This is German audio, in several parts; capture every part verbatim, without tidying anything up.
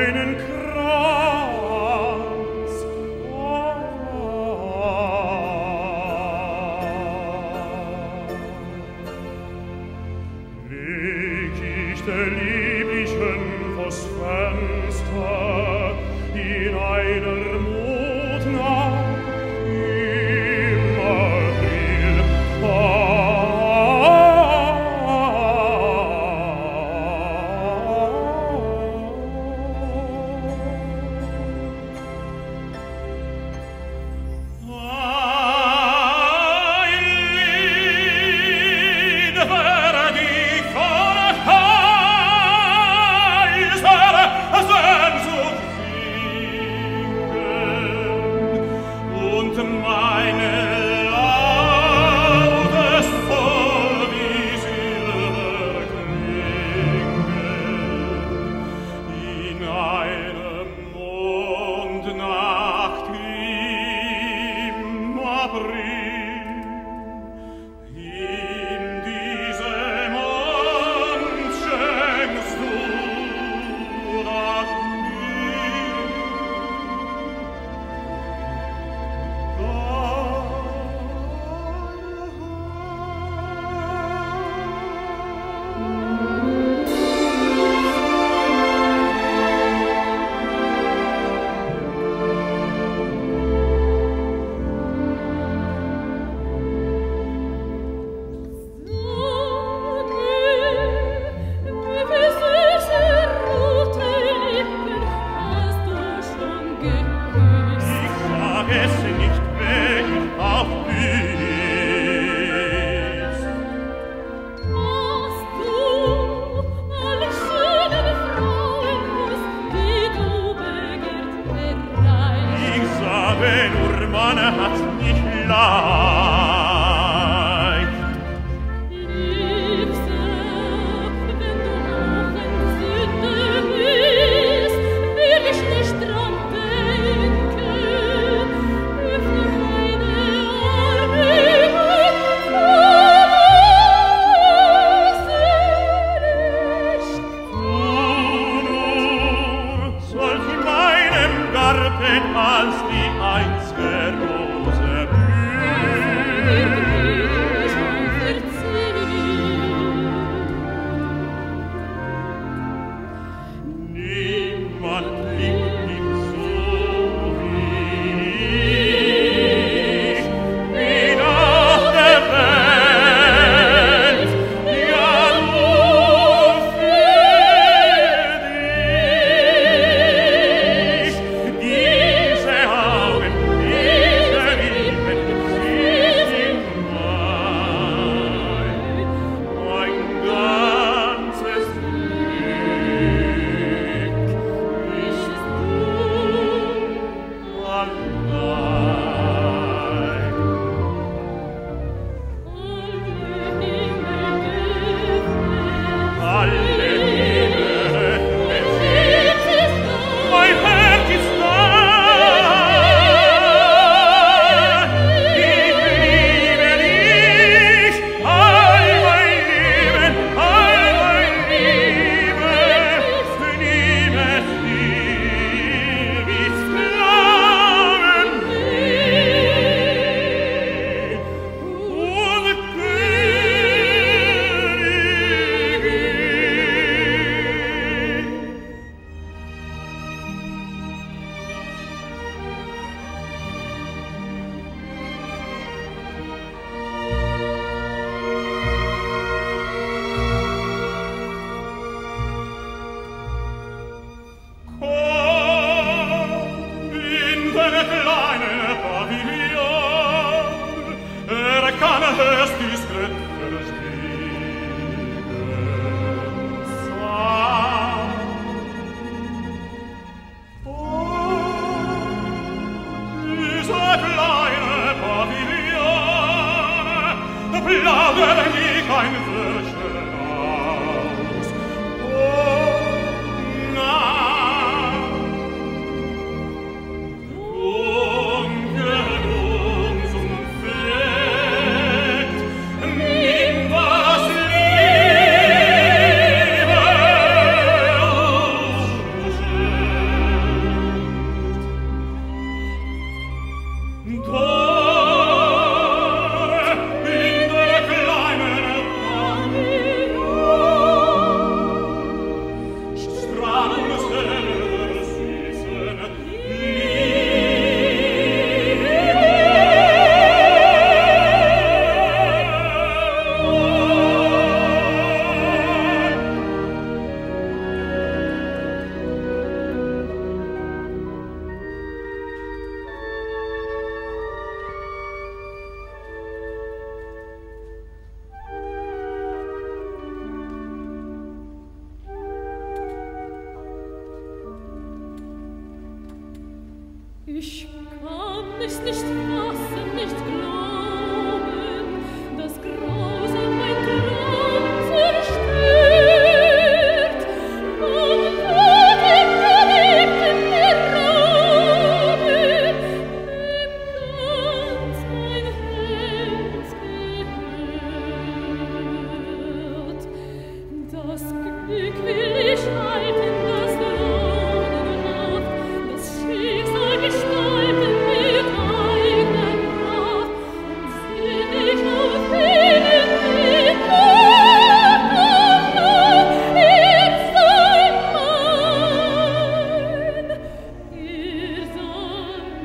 meinen Kranz. Ah. Leg ich der Lieblichen vors Fenster in einer Mondnacht im April. Man hat's nicht leicht. Liebste, wenn du auch in Sünde bist, will ich nicht dran denken. Öffne meine Arme, nur solch in meinem Garten als die einzige Rose blüht. Ich kann es nicht fassen, nicht glauben, dass grausam mein Traum zerstört. Am Tod im Geliebten mir rauben, dem ganz mein Herz gehört. Das Glück will ich halten, das Launenhaft, das Schicksal gestalten mit eigener Kraft, und seh ich auf ihnen mit Hoffnung, ihr seid mein, ihr seid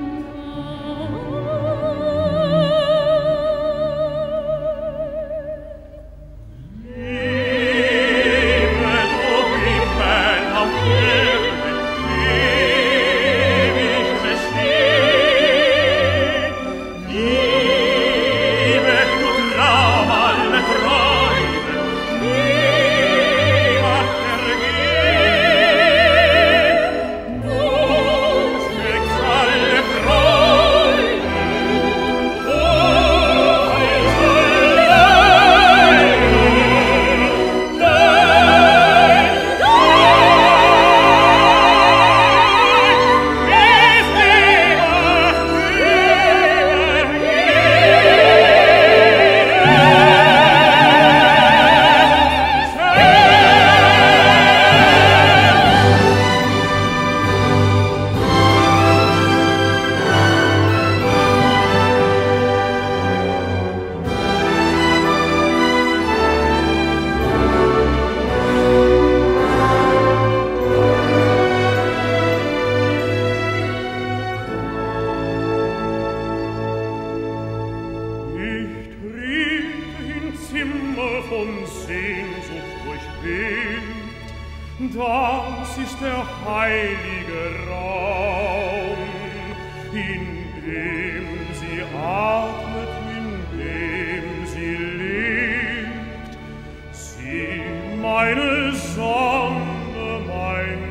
Das ist der heilige Raum, in dem sie atmet, in dem sie lebt. Sie, meine Sonne, mein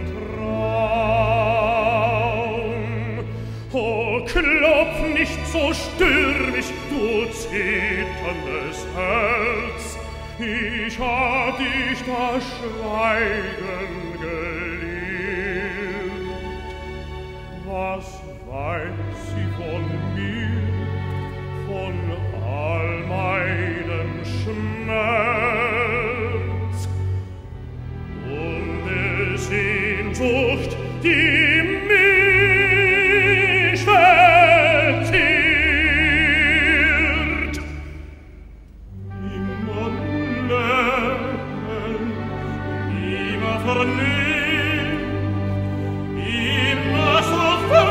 Traum. Oh, klopf nicht so stürmisch, du zitterndes Herz. Ich hab dich das Schweigen gelehrt. Was weiß sie von mir, von all meinem Schmerz? Und der Sehnsucht, die mich verzehrt. Immer lächeln, immer verliebt, immer so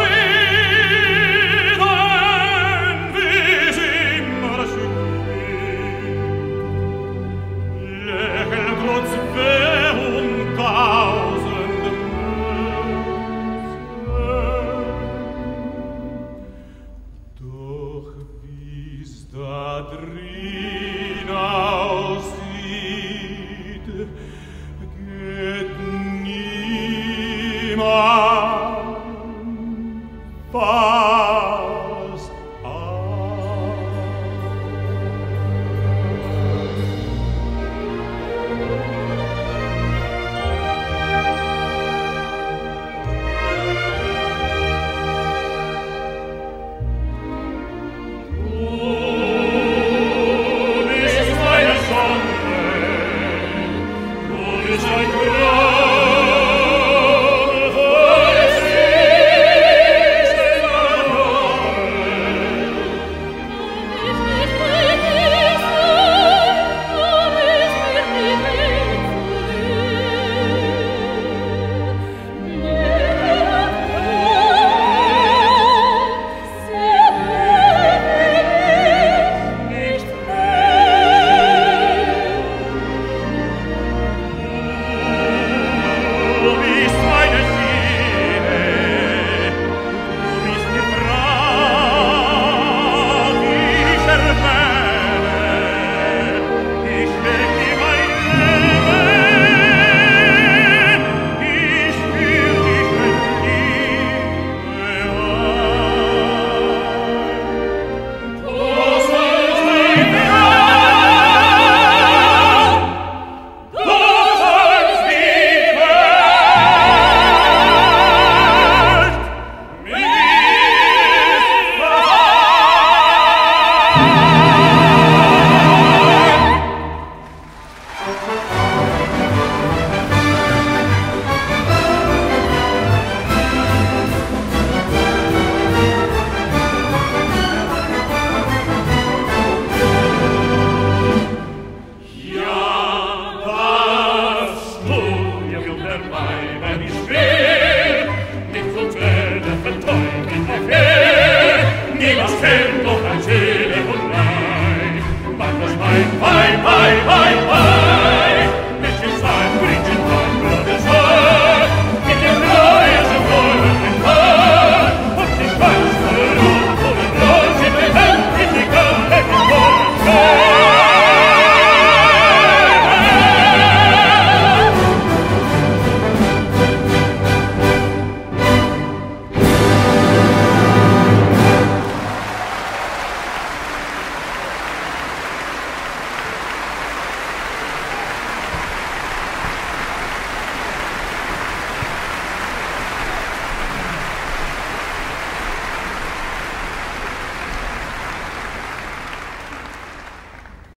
zufrieden, wie's immer schön. Lächeln trotz Wehr und tausend Mörser. Doch wie's da drin aussieht, geht niemand